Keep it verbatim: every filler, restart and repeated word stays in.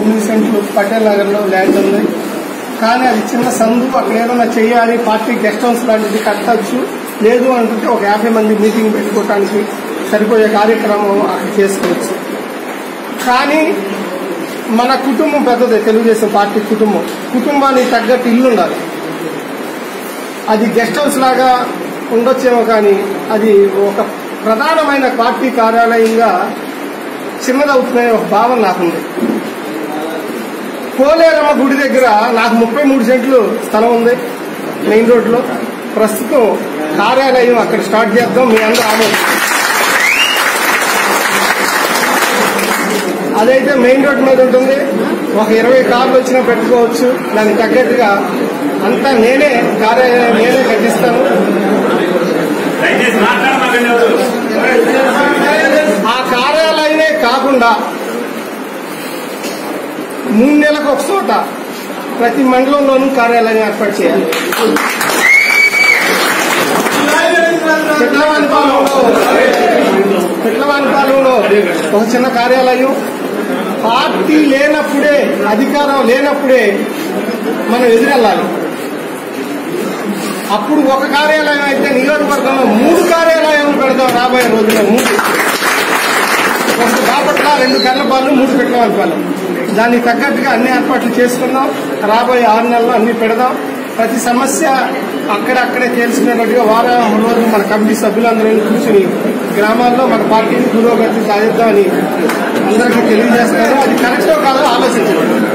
తొమ్మిది సెంట్లు పటేల్ నగర్లో ల్యాండ్ ఉంది. కానీ అది చిన్న సందు, అక్కడ ఏదైనా చేయాలి, పార్టీ గెస్ట్ హౌస్ లాంటిది కట్టచ్చు, లేదు అంటుంటే ఒక యాభై మంది మీటింగ్ పెట్టుకోవడానికి సరిపోయే కార్యక్రమం అక్కడ చేసుకోవచ్చు. కానీ మన కుటుంబం పెద్దదే, తెలుగుదేశం పార్టీ కుటుంబం. కుటుంబానికి తగ్గట్టు ఇల్లు ఉండాలి. అది గెస్ట్ హౌస్ లాగా ఉండొచ్చేమో, కానీ అది ఒక ప్రధానమైన పార్టీ కార్యాలయంగా చిన్నదవుతుందనే ఒక భావన నాకుంది. పోలేరమ్మ గుడి దగ్గర నాకు ముప్పై మూడు సెంట్లు స్థలం ఉంది మెయిన్ రోడ్లో. ప్రస్తుతం కార్యాలయం అక్కడ స్టార్ట్ చేద్దాం, మీ అందరూ ఆలోచన. అదైతే మెయిన్ రోడ్ మీద ఉంటుంది, ఒక ఇరవై కార్లు వచ్చినా పెట్టుకోవచ్చు. దానికి తగ్గట్టుగా అంతా నేనే కార్యాలయం నేనే కట్టిస్తాను. ఆ కార్యాలయమే కాకుండా మూడు నెలలకు ఒక చోట ప్రతి మండలంలోనూ కార్యాలయం ఏర్పాటు చేయాలి. పిట్లవానిపాలెంలో పిట్లవానిపాలెంలో ఒక చిన్న కార్యాలయం. పార్టీ లేనప్పుడే, అధికారం లేనప్పుడే మనం ఎదురెళ్ళాలి. అప్పుడు ఒక కార్యాలయం అయితే నియోజకవర్గంలో మూడు కార్యాలయాలు పెడతాం రాబోయే రోజుల్లో. మూడు, ఒక బాపట్ల, రెండు కర్లపాలు, మూడు పిట్లవానిపాలెం. దానికి తగ్గట్టుగా అన్ని ఏర్పాట్లు చేసుకుందాం. రాబోయే ఆరు నెలల్లో అన్ని పెడదాం. ప్రతి సమస్య అక్కడక్కడే తెలుసుకునేటట్టుగా వారం రోజులు మన కమిటీ సభ్యులందరూ కూర్చుని గ్రామాల్లో మన పార్టీని పురోగతి సాధిద్దామని అందరికీ తెలియజేస్తారు. అది కరెక్టో కాదో ఆలోచించండి.